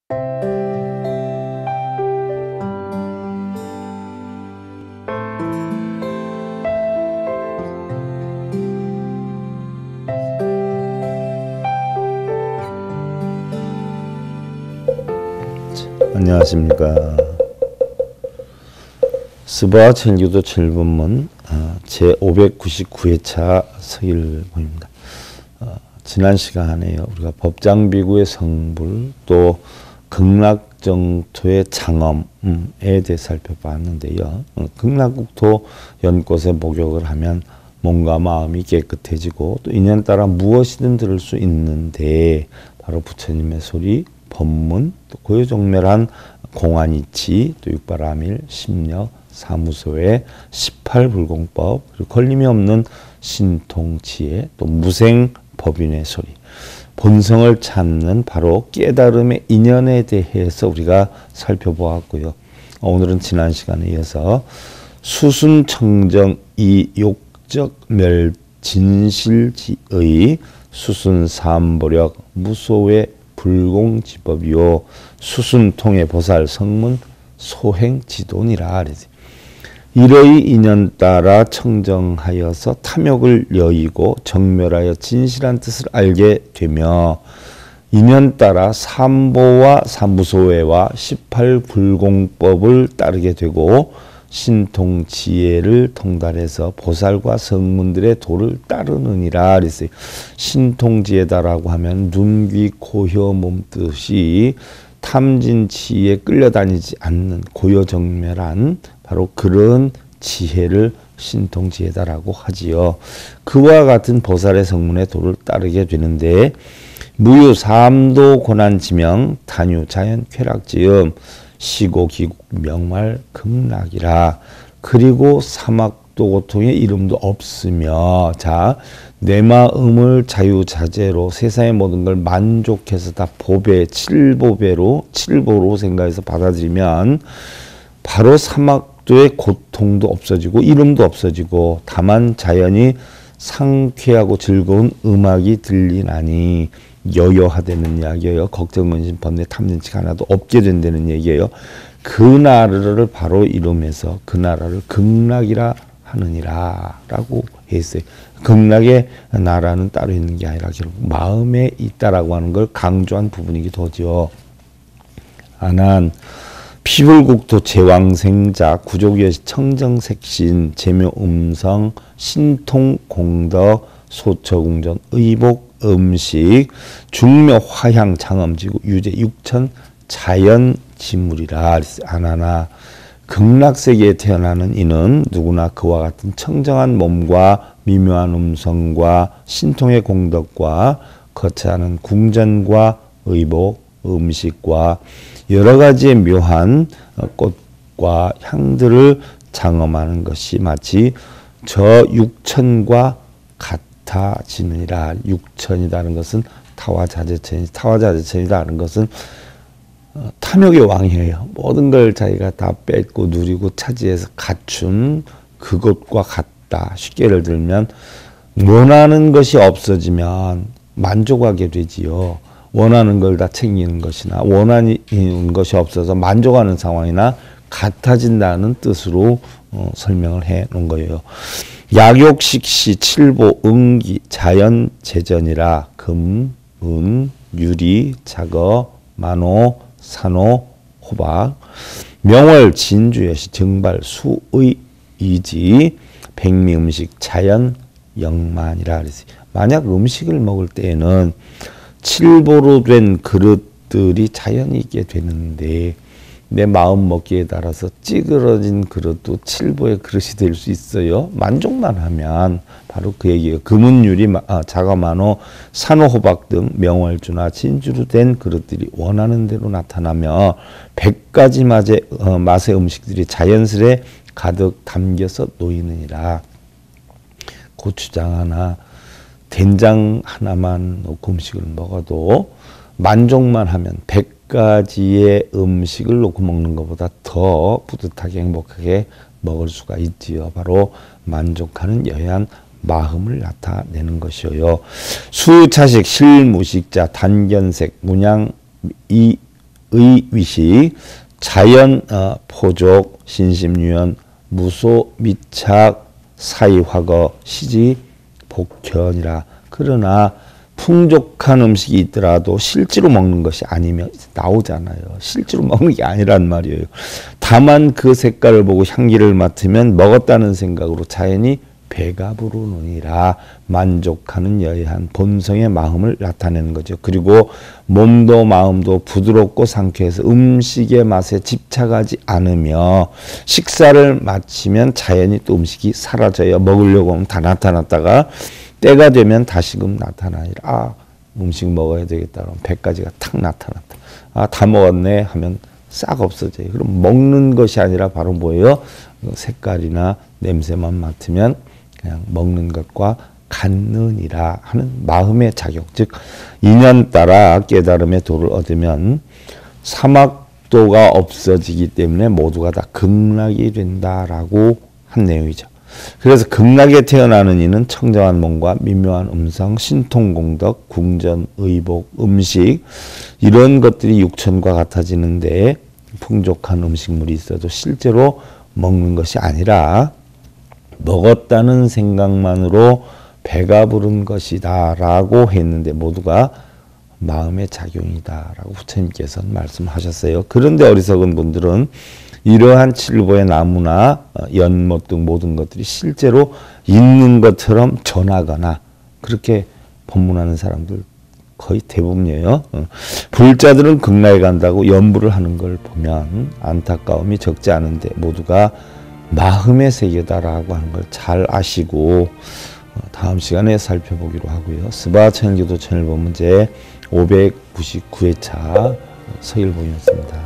안녕하십니까. 스바 천일교도 7법문 제599회차 서일본입니다. 지난 시간에요, 우리가 법장비구의 성불 또 극락정토의 창엄에 대해 살펴봤는데요. 극락국토 연꽃에 목욕을 하면 몸과 마음이 깨끗해지고 또 인연 따라 무엇이든 들을 수 있는데 바로 부처님의 소리, 법문, 또 고요정멸한 공안이치, 또 육바라밀, 심력, 사무소의 18불공법, 그리고 걸림이 없는 신통치의, 또 무생법인의 소리, 본성을 찾는 바로 깨달음의 인연에 대해서 우리가 살펴보았고요. 오늘은 지난 시간에 이어서 수순청정 이욕적 멸진실지의 수순삼보력 무소의 불공지법이요 수순통의 보살 성문 소행지돈이라. 이러이 인연 따라 청정하여서 탐욕을 여의고 정멸하여 진실한 뜻을 알게 되며 인연 따라 삼보와 사무소회와 18불공법을 따르게 되고 신통지혜를 통달해서 보살과 성문들의 도를 따르느니라 그랬어요. 신통지혜다라고 하면 눈, 귀, 코, 혀, 몸뜻이 탐진치에 끌려다니지 않는 고요정멸한 바로 그런 지혜를 신통지혜다라고 하지요. 그와 같은 보살의 성문의 도를 따르게 되는데 무유 삼도 고난지명 단유 자연 쾌락지음 시고 기국 명말 극락이라. 그리고 사막도 고통의 이름도 없으며, 자, 내 마음을 자유자재로 세상의 모든 걸 만족해서 다 보배, 칠보로 생각해서 받아들이면 바로 사막도의 고통도 없어지고 이름도 없어지고 다만 자연이 상쾌하고 즐거운 음악이 들리나니 여여하다는 이야기예요. 걱정, 근심, 번뇌, 탐진치가 하나도 없게 된다는 얘기예요. 그 나라를 바로 이루면서 그 나라를 극락이라 하느니라 라고 했어요. 극락의 나라는 따로 있는 게 아니라 결국 마음에 있다라고 하는 걸 강조한 부분이기도 하죠. 아난 피불국토 제왕생자 구족여시 청정색신 제묘음성 신통공덕 소처궁전 의복 음식 중묘 화향 장엄지구 유제 육천 자연지물이라. 아나나 극락세계에 태어나는 이는 누구나 그와 같은 청정한 몸과 미묘한 음성과 신통의 공덕과 거창한 궁전과 의복 음식과 여러 가지의 묘한 꽃과 향들을 장엄하는 것이 마치 저 육천과 같아지느니라. 육천이라는 것은 타화자재천이라는 것은 탐욕의 왕이에요. 모든 걸 자기가 다 뺏고 누리고 차지해서 갖춘 그것과 같다. 쉽게 예를 들면 원하는 것이 없어지면 만족하게 되지요. 원하는 걸 다 챙기는 것이나 원하는 것이 없어서 만족하는 상황이나 같아진다는 뜻으로 설명을 해 놓은 거예요. 약욕식시 칠보 응기 자연재전이라. 금, 은, 유리, 자거, 만호, 산호, 호박, 명월, 진주여시, 정발, 수의, 이지, 백미 음식, 자연, 영만이라 그랬어요. 만약 음식을 먹을 때에는 칠보로 된 그릇들이 자연히 있게 되는데 내 마음 먹기에 따라서 찌그러진 그릇도 칠보의 그릇이 될 수 있어요. 만족만 하면 바로 그 얘기예요. 금은유리, 자가만호, 산호호박 등 명월주나 진주로 된 그릇들이 원하는 대로 나타나며 100가지 맛의 음식들이 자연스레 가득 담겨서 놓이느니라. 고추장 하나, 된장 하나만 넣고 음식을 먹어도 만족만 하면 100가지의 음식을 놓고 먹는 것보다 더 뿌듯하게 행복하게 먹을 수가 있지요. 바로 만족하는 여해한 마음을 나타내는 것이요. 수차식 실무식자 단견색 문양 의위식, 자연 포족, 신심유연, 무소 미착, 사이화거, 시지 복현이라. 그러나 풍족한 음식이 있더라도 실제로 먹는 것이 아니면 나오잖아요. 실제로 먹는 게 아니란 말이에요. 다만 그 색깔을 보고 향기를 맡으면 먹었다는 생각으로 자연히 배가 부르느니라. 만족하는 여해한 본성의 마음을 나타내는 거죠. 그리고 몸도 마음도 부드럽고 상쾌해서 음식의 맛에 집착하지 않으며 식사를 마치면 자연히 또 음식이 사라져요. 먹으려고 하면 다 나타났다가 때가 되면 다시금 나타나니라. 음식 먹어야 되겠다 그러면 배까지가 탁 나타났다. 다 먹었네 하면 싹 없어져요. 그럼 먹는 것이 아니라 바로 뭐예요? 색깔이나 냄새만 맡으면 그냥 먹는 것과 같느니라 하는 마음의 작용, 즉 인연 따라 깨달음의 도를 얻으면 사막도가 없어지기 때문에 모두가 다 극락이 된다라고 한 내용이죠. 그래서 극락에 태어나는 이는 청정한 몸과 미묘한 음성, 신통공덕, 궁전, 의복, 음식 이런 것들이 육천과 같아지는데 풍족한 음식물이 있어도 실제로 먹는 것이 아니라 먹었다는 생각만으로 배가 부른 것이다 라고 했는데 모두가 마음의 작용이다 라고 부처님께서는 말씀하셨어요. 그런데 어리석은 분들은 이러한 칠보의 나무나 연못 등 모든 것들이 실제로 있는 것처럼 전하거나 그렇게 법문하는 사람들 거의 대부분이에요. 불자들은 극락에 간다고 연부를 하는 걸 보면 안타까움이 적지 않은데 모두가 마음의 세계다라고 하는 걸 잘 아시고 다음 시간에 살펴보기로 하고요. 스바 천일교도 천일법문 제 599회차 서일봉이었습니다.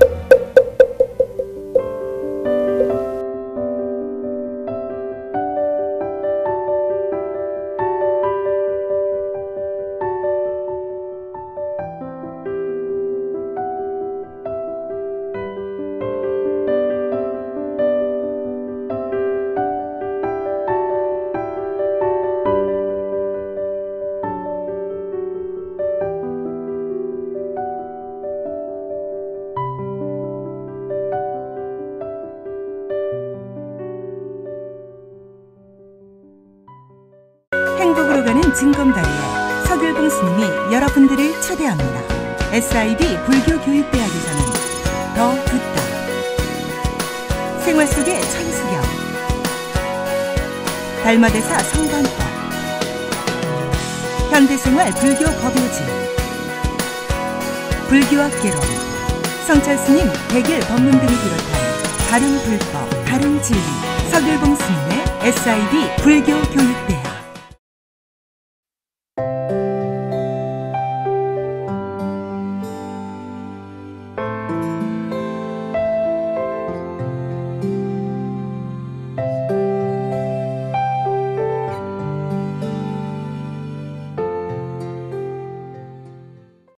행복으로 가는 징검다리에 서길봉 스님이 여러분들을 초대합니다. SIB 불교교육대학에서는 더 듣다, 생활 속의 천수경, 달마대사 성관법, 현대생활 불교 법요지, 불교학개론, 성찰스님 백일 법문 등을 비롯한 다른 불법, 다른 진리, 서길봉 스님의 SIB 불교교육대학